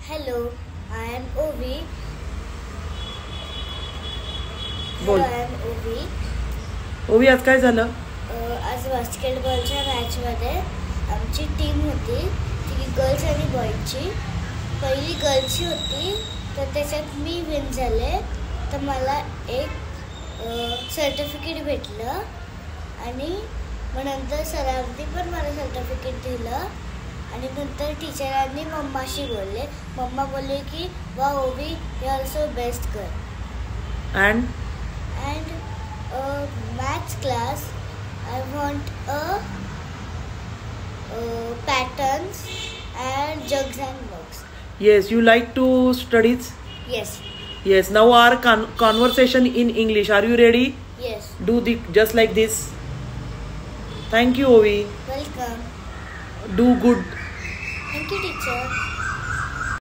Hello, I am Ovi. बोल. I am Ovi. ओवी, आज काय झालं? आज बास्केटबॉलच्या मॅचमध्ये आमची टीम होती, ती गर्ल्स आणि बॉयजची. पहिली गर्ल्सची होती, तर त्याच्यात मी विन झाले. तर मला एक सर्टिफिकेट भेटलं आणि मग नंतर सरांनी पण मला सर्टिफिकेट दिलं. आणि नंतर टीचरांनी मम्माशी बोलले. मम्मा बोलले की वा ओवी, you also best girl. And maths class, I want patterns and jugs and mugs. yes, you like to studies? Yes. Yes, now our conversation in English. Are you ready? Yes. Do just like this. Thank you, Ovi. Welcome. Do good. Thank you, teacher.